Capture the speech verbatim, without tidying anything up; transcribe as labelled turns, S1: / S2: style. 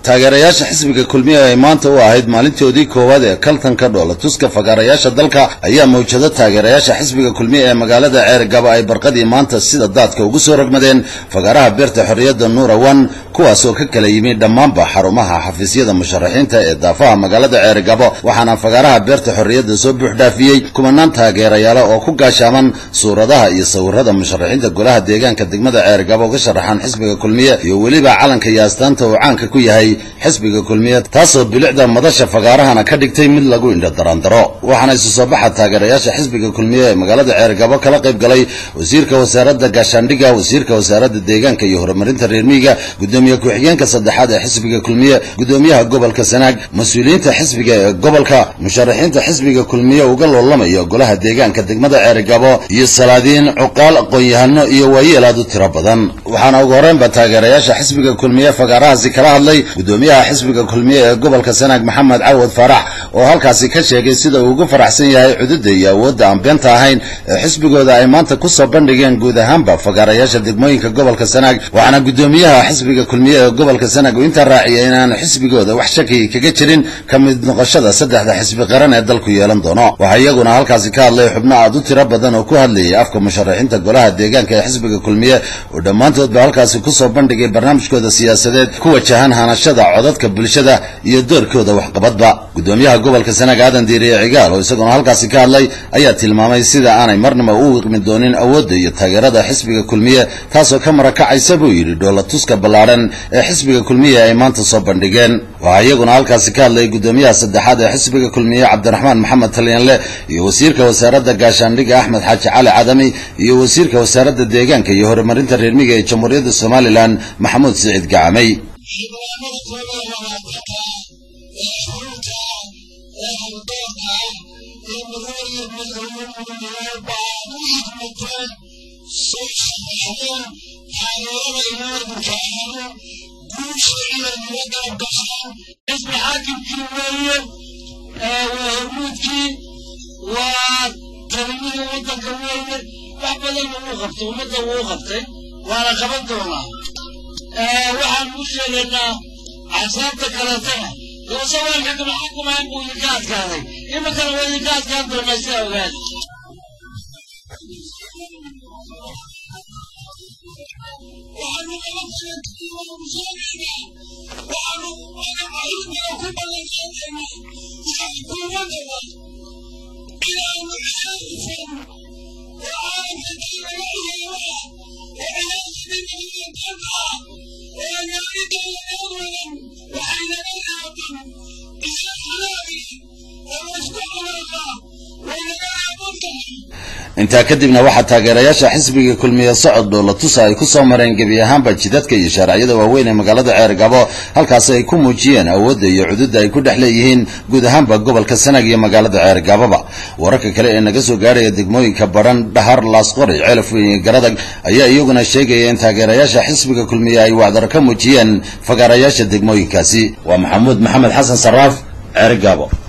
S1: taageerayaasha xisbiga kulmiye ay maanta u ahayd maalintoodii koowaad ee kaltanka dhoola tuska fagaarayaasha dalka ayaa mawjado taageerayaasha xisbiga kulmiye ee magaalada Ceergaba ay barqadii maanta sida daadka ugu soo rogmadeen fagaaraha beerta xorriyadda Nuura wan kuwaas oo ka kala yimid dhammaanba xarumaha xafiisyada musharaxiinta ee daafaha magaalada Ceergaba waxaana fagaaraha beerta xorriyadda soo buux dhaafiyay kumanaan taageerayaal oo ku gaashaaman suuradaha iyo sawirada musharaxiinta golaha deegaanka degmada Ceergaba oo ka sharaxan xisbiga kulmiye iyo waliba calanka iyo astaanta oo caanka ku yahay xisbiga kulmiye taasoo bilicda madasha fagaarahana ka dhigtay mid lagu indho darandaro waxaana isu soo baxa taageerayaasha xisbiga kulmiye ee magaalada Ceergaba kala qayb galay wasiirka wasaaradda gaashaandhigga wasiirka wasaaradda deegaanka iyo horumarinta reer miyiga gudoomiye ku-xigeenka saddexaad ee xisbiga kulmiye gudoomiyaha gobolka Sanaag mas'uuliyiinta xisbiga ee gobolka musharaxiinta xisbiga kulmiye uga loolamaya golaha deegaanka degmada Ceergaba iyo salaadiin cuqaal aqoon-yahano iyo waayeelaad u tiro badan waxaana ugu horreynba taageerayaasha xisbiga kulmiye fagaarahaasi kala hadlay gudoomiyaha xisbiga kulmiye ee gobolka Sanaag Maxamed Cawad Farax oo halkaasi ka sheegay sida uu ugu faraxsan yahay cududda iyo awoodda aan beenta ahayn ee xisbigooda ay maanta ku soo bandhigeen guud ahaanba fagaarayaasha degmooyinka gobolka Sanaag waxaana gudoomiyaha xisbiga kulmiye ee gobolka Sanaag uu inta raaciyay inaan xisbigooda wax shaki kaga jirin kamid noqoshada saddexda xisbi qaran ee dalku yeelan doono waxa iyaguna halkaasi ka hadlay xubno aad u tiro badan oo ku hadlayay afka musharaxiinta golaha deegaanka ee xisbiga kulmiye oo dhammaantoodba halkaasi ku soo bandhigay barnaamijkooda siyaasadeed ku wajahan hanashada codadka bulshada iyo doorkooda waxqabadba gudoomiyaha gobolka Sanaag Aadan Diiriye Cigaal oo isaguna halkaasi ka hadlay ayaa tilmaamay sida aanay marnaba u wiiqmi doonin awoodda iyo taageerada xisbiga kulmiye taasoo ka marakacaysa buu yidhi dhoola tuska ballaaran ee xisbiga kulmiye ay maanta soo bandhigeen waxaa iyaguna halkaasi ka hadlay gudoomiyaha saddexaad ee xisbiga kulmiye Cabdiraxmaan Maxamed Talyanle iyo wasiirka wasaaradda gaashaandhigga Axmed Xaaji Cali Cadami iyo wasiirka wasaaradda deegaanka iyo horumarinta reer miyiga ee Jamhuuriyadda Soomaaliland Maxamuud Siciid Gacamay
S2: اسم حاكم كلمية وهرمودكي وتنمية وطن كلمية وحبا لما وقفت ومدى وقفت وانا قبلت والله وحن وشي لنا عصابتك كالتنا لو سوال حكم حكم عن بوذكات كاذي إما كان بوذكات كان بالمساء وغاد وحن وقفت كثير ومساعدة وحن وقفت وكبر للجنة وحكم وقفت إلى أن نحاسم وعارف كثير وإيه وعلاج من الجنة وأن يريد أولا وحين نلعب إذا حلالي ومشكور الله
S1: inta kadibna waxa taageerayaasha xisbiga kulmiye socod dhoola tusa ay ku soo mareen gabi ahaanba jidadka iyo sharciyada waaweyn ee magaalada Ceergaba halkaas ay ku muujiyeen awoodda iyo cududda ay ku dhaxleeyeen guud ahaanba gobolka Sanaag iyo magaalada Ceergaba wararka kale ee naga soo gaaray degmooyinka Baran Dhahar Laasqori Ceelaf iyo Garadag ayaa iyaguna sheegay in taageerayaasha xisbiga kulmiye ay wacdar ka muujiyeen fagaarayaasha degmooyinkaasi waa Maxamuud Maxamed Xasan Saraaf Ceergaba.